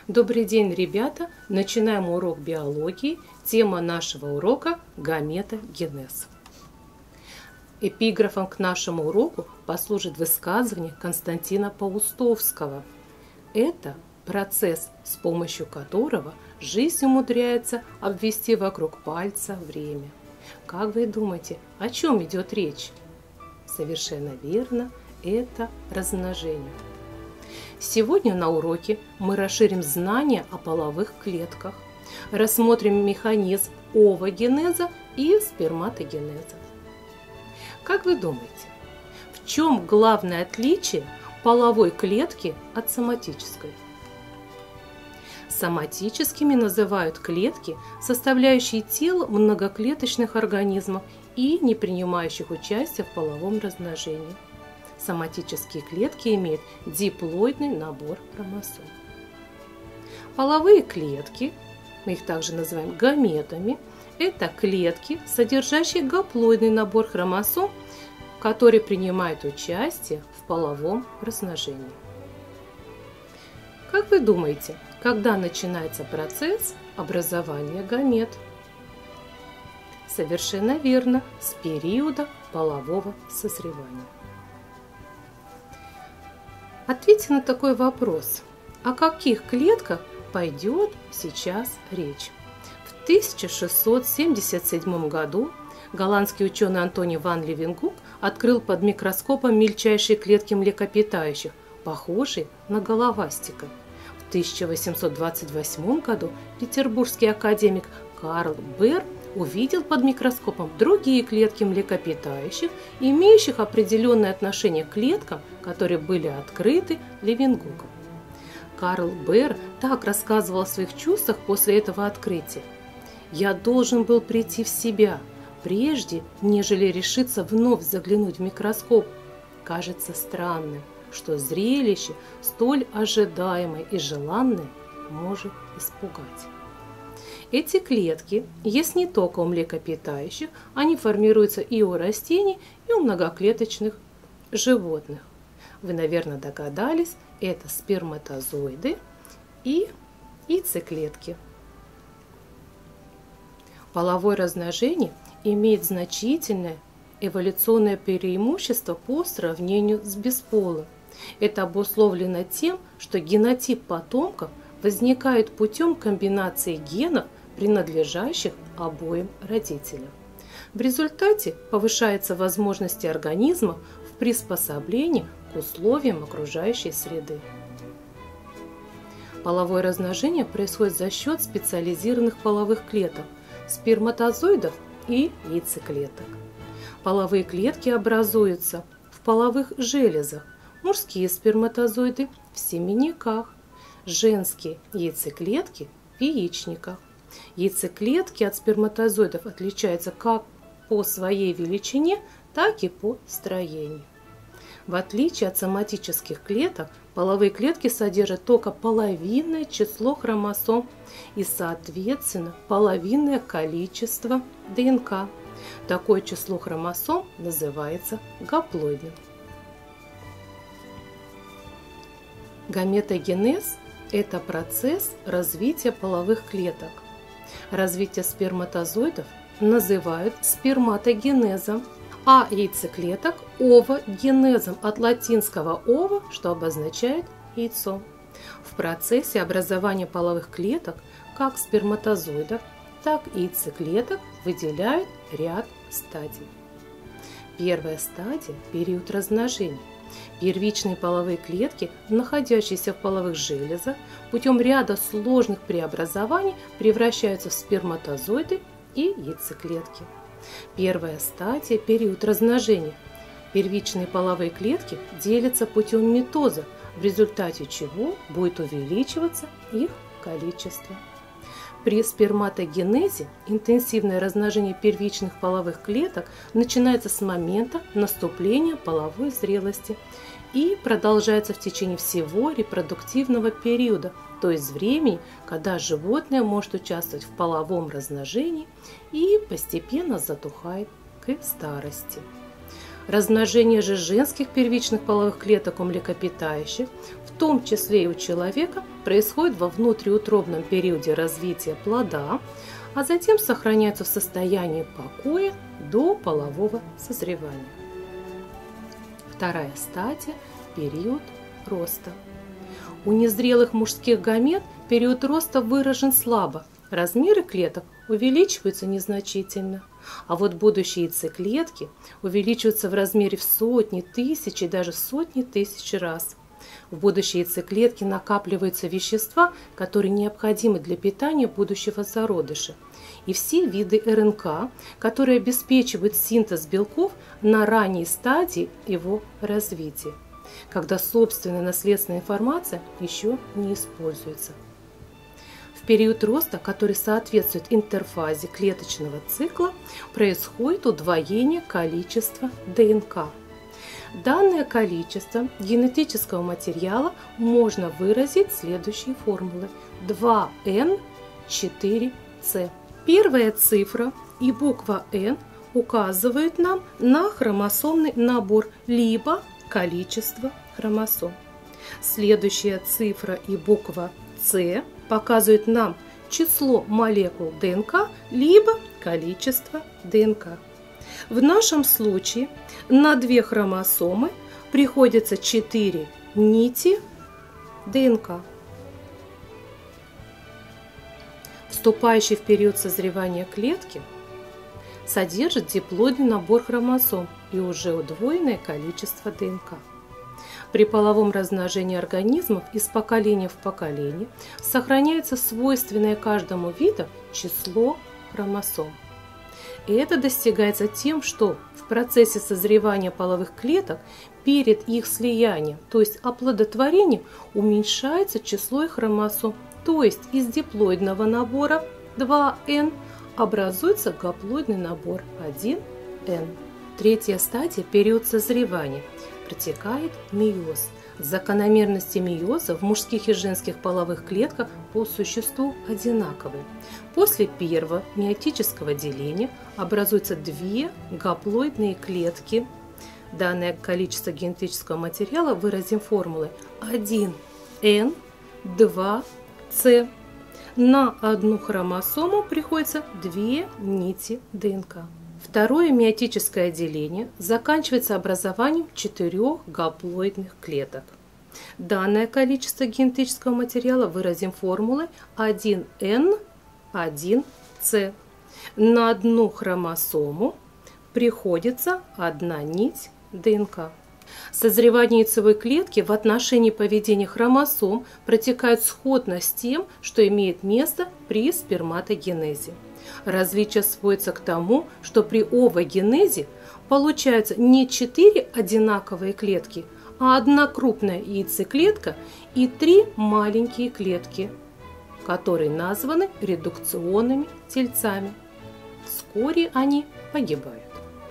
Добрый день, ребята! Начинаем урок биологии. Тема нашего урока – гаметогенез. Эпиграфом к нашему уроку послужит высказывание Константина Паустовского. Это процесс, с помощью которого жизнь умудряется обвести вокруг пальца время. Как вы думаете, о чем идет речь? Совершенно верно, это размножение. Сегодня на уроке мы расширим знания о половых клетках, рассмотрим механизм овогенеза и сперматогенеза. Как вы думаете, в чем главное отличие половой клетки от соматической? Соматическими называют клетки, составляющие тело многоклеточных организмов и не принимающих участия в половом размножении. Соматические клетки имеют диплоидный набор хромосом. Половые клетки, мы их также называем гаметами, это клетки, содержащие гаплоидный набор хромосом, которые принимают участие в половом размножении. Как вы думаете, когда начинается процесс образования гамет? Совершенно верно, с периода полового созревания. Ответьте на такой вопрос. О каких клетках пойдет сейчас речь? В 1677 году голландский ученый Антони ван Левенгук открыл под микроскопом мельчайшие клетки млекопитающих, похожие на головастика. В 1828 году петербургский академик Карл Бер увидел под микроскопом другие клетки млекопитающих, имеющих определенное отношение к клеткам, которые были открыты Левенгуком. Карл Бер так рассказывал о своих чувствах после этого открытия. «Я должен был прийти в себя, прежде, нежели решиться вновь заглянуть в микроскоп. Кажется странным, что зрелище, столь ожидаемое и желанное, может испугать». Эти клетки есть не только у млекопитающих, они формируются и у растений, и у многоклеточных животных. Вы, наверное, догадались, это сперматозоиды и яйцеклетки. Половое размножение имеет значительное эволюционное преимущество по сравнению с бесполым. Это обусловлено тем, что генотип потомков возникает путем комбинации генов, принадлежащих обоим родителям. В результате повышаются возможности организма в приспособлении к условиям окружающей среды. Половое размножение происходит за счет специализированных половых клеток, сперматозоидов и яйцеклеток. Половые клетки образуются в половых железах, мужские сперматозоиды в семенниках, женские яйцеклетки в яичниках. Яйцеклетки от сперматозоидов отличаются как по своей величине, так и по строению. В отличие от соматических клеток, половые клетки содержат только половинное число хромосом и, соответственно, половинное количество ДНК. Такое число хромосом называется гаплоидным. Гаметогенез – это процесс развития половых клеток. Развитие сперматозоидов называют сперматогенезом, а яйцеклеток – овогенезом от латинского «ова», что обозначает яйцо. В процессе образования половых клеток как сперматозоидов, так и яйцеклеток выделяют ряд стадий. Первая стадия – период размножения. Первичные половые клетки, находящиеся в половых железах, путем ряда сложных преобразований превращаются в сперматозоиды и яйцеклетки. Первая стадия – период размножения. Первичные половые клетки делятся путем митоза, в результате чего будет увеличиваться их количество. При сперматогенезе интенсивное размножение первичных половых клеток начинается с момента наступления половой зрелости и продолжается в течение всего репродуктивного периода, то есть времени, когда животное может участвовать в половом размножении и постепенно затухает к старости. Размножение же женских первичных половых клеток у млекопитающих в том числе и у человека, происходит во внутриутробном периоде развития плода, а затем сохраняется в состоянии покоя до полового созревания. Вторая стадия – период роста. У незрелых мужских гамет период роста выражен слабо, размеры клеток увеличиваются незначительно, а вот будущие яйцеклетки увеличиваются в размере в сотни, тысячи, даже сотни тысяч раз. В будущей яйцеклетке накапливаются вещества, которые необходимы для питания будущего зародыша, и все виды РНК, которые обеспечивают синтез белков на ранней стадии его развития, когда собственная наследственная информация еще не используется. В период роста, который соответствует интерфазе клеточного цикла, происходит удвоение количества ДНК. Данное количество генетического материала можно выразить следующей формулой 2N4C. Первая цифра и буква N указывают нам на хромосомный набор, либо количество хромосом. Следующая цифра и буква C показывают нам число молекул ДНК, либо количество ДНК. В нашем случае на 2 хромосомы приходится 4 нити ДНК. Вступающий в период созревания клетки содержит диплоидный набор хромосом и уже удвоенное количество ДНК. При половом размножении организмов из поколения в поколение сохраняется свойственное каждому виду число хромосом. И это достигается тем, что в процессе созревания половых клеток перед их слиянием, то есть оплодотворением, уменьшается число их хромосом, то есть из диплоидного набора 2N образуется гаплоидный набор 1N. Третья стадия – период созревания. Протекает мейоз. Закономерности мейоза в мужских и женских половых клетках по существу одинаковые. После первого миотического деления образуются 2 гаплоидные клетки. Данное количество генетического материала выразим формулой 1N, 2C. На одну хромосому приходится 2 нити ДНК. Второе миотическое деление заканчивается образованием 4 гаплоидных клеток. Данное количество генетического материала выразим формулой 1N, 1C. На одну хромосому приходится 1 нить ДНК. Созревание яйцевой клетки в отношении поведения хромосом протекает сходно с тем, что имеет место при сперматогенезе. Различие сводится к тому, что при овогенезе получаются не 4 одинаковые клетки, а 1 крупная яйцеклетка и 3 маленькие клетки, которые названы редукционными тельцами. Вскоре они погибают.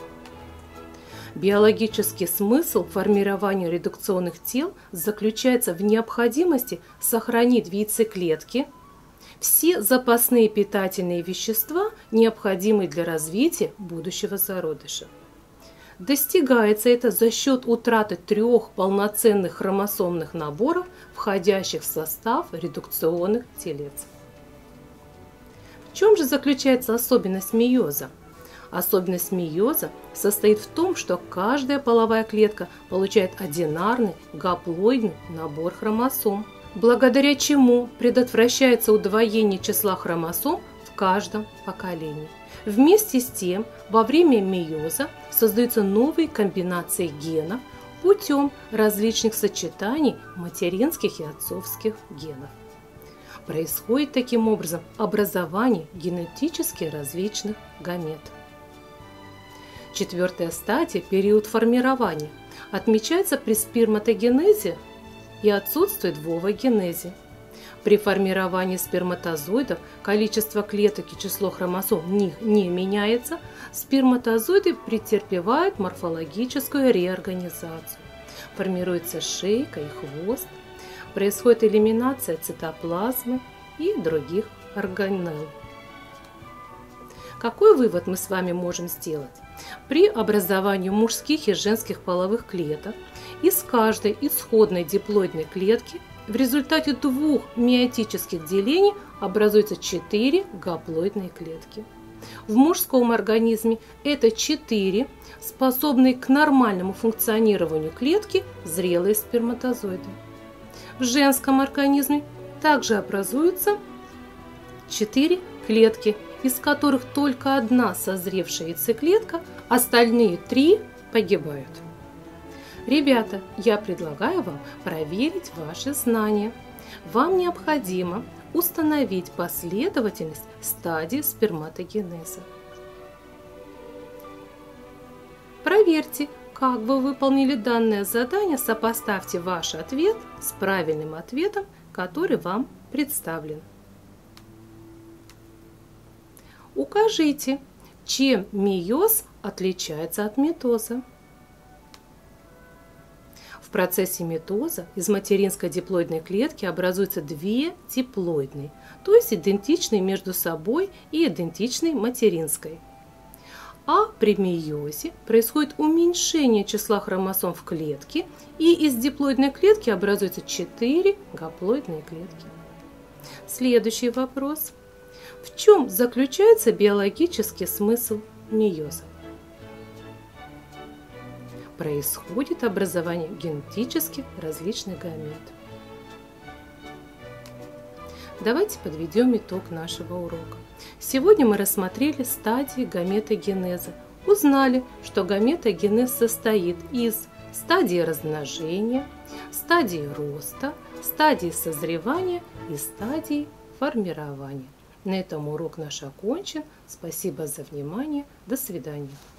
Биологический смысл формирования редукционных тел заключается в необходимости сохранить в яйцеклетке все запасные питательные вещества, необходимые для развития будущего зародыша. Достигается это за счет утраты 3 полноценных хромосомных наборов, входящих в состав редукционных телец. В чем же заключается особенность мейоза? Особенность мейоза состоит в том, что каждая половая клетка получает одинарный гаплоидный набор хромосом, благодаря чему предотвращается удвоение числа хромосом в каждом поколении. Вместе с тем, во время мейоза создаются новые комбинации генов путем различных сочетаний материнских и отцовских генов. Происходит таким образом образование генетически различных гамет. Четвертая стадия – период формирования. Отмечается при сперматогенезе и отсутствует в овогенезе. При формировании сперматозоидов количество клеток и число хромосом в них не меняется. Сперматозоиды претерпевают морфологическую реорганизацию. Формируется шейка и хвост. Происходит элиминация цитоплазмы и других органелл. Какой вывод мы с вами можем сделать? При образовании мужских и женских половых клеток Из каждой исходной диплоидной клетки в результате двух миотических делений образуется 4 гаплоидные клетки. В мужском организме это 4 способные к нормальному функционированию клетки зрелые сперматозоиды. В женском организме также образуются 4 клетки, из которых только одна созревшая яйцеклетка, остальные 3 погибают. Ребята, я предлагаю вам проверить ваши знания. Вам необходимо установить последовательность стадий сперматогенеза. Проверьте, как вы выполнили данное задание, сопоставьте ваш ответ с правильным ответом, который вам представлен. Укажите, чем мейоз отличается от митоза. В процессе митоза из материнской диплоидной клетки образуются 2 диплоидные, то есть идентичные между собой и идентичные материнской. А при мейозе происходит уменьшение числа хромосом в клетке, и из диплоидной клетки образуются 4 гаплоидные клетки. Следующий вопрос. В чем заключается биологический смысл мейоза? Происходит образование генетически различных гамет. Давайте подведем итог нашего урока. Сегодня мы рассмотрели стадии гаметогенеза. Узнали, что гаметогенез состоит из стадии размножения, стадии роста, стадии созревания и стадии формирования. На этом урок наш окончен. Спасибо за внимание. До свидания.